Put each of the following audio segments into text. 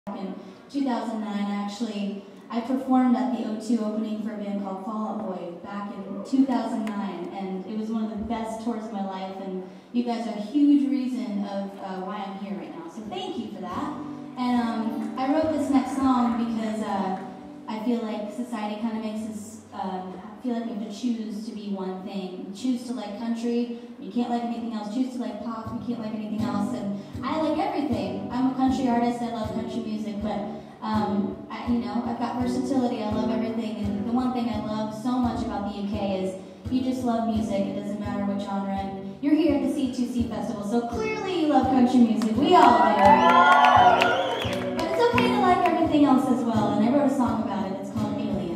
In 2009, I performed at the O2 opening for a band called Fall Out Boy back in 2009, and it was one of the best tours of my life, and you guys are a huge reason of why I'm here right now, so thank you for that. And I wrote this next song because I feel like society kind of makes us feel like we have to choose to be one thing. Choose to like country, you can't like anything else. Choose to like pop, you can't like anything else. And I like everything. I'm a country artist, I love country music, but I've got versatility, I love everything. And the one thing I love so much about the UK is you just love music, it doesn't matter what genre. And you're here at the C2C Festival, so clearly you love country music. We all do. But it's okay to like everything else as well, and I wrote a song about it. It's called Alien.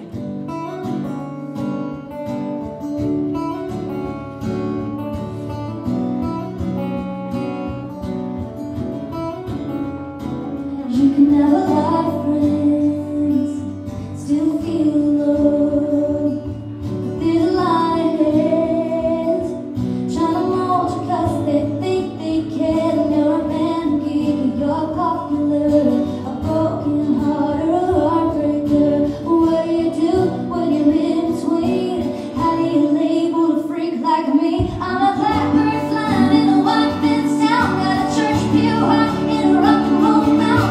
You can never lie, friends, still feel love. But there's a line trying to mold you 'cause they think they can. And you're a man geek, you're popular, a broken heart or a heartbreaker. What do you do when you're in between? How do you label a freak like me? I'm a blackbird flying in a white man's town, got a church pew high in a rock and roll mountain.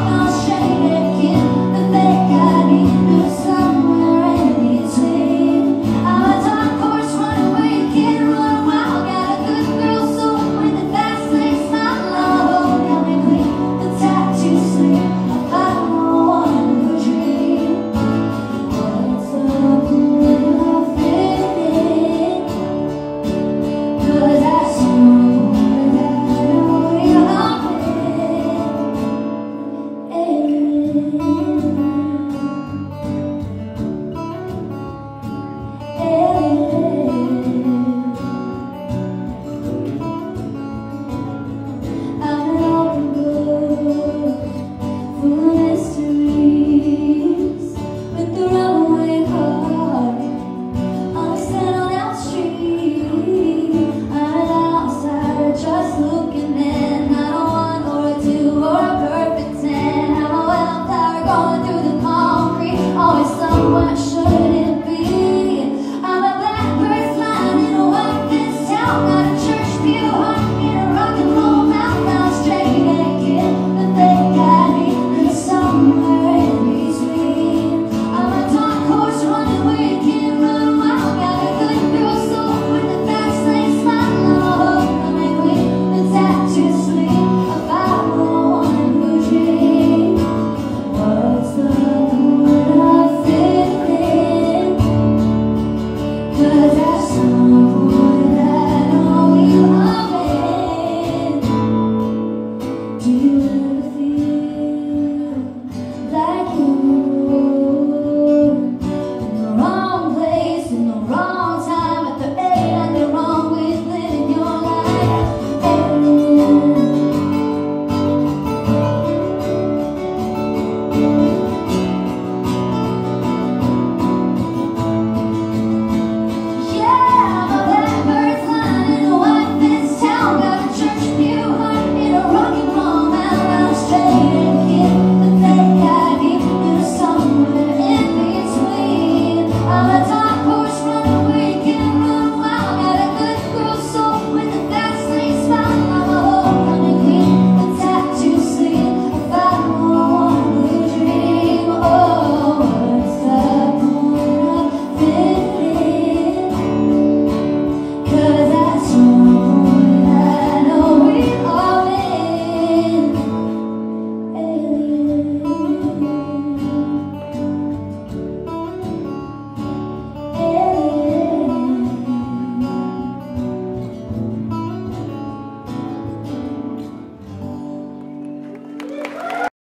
Alien.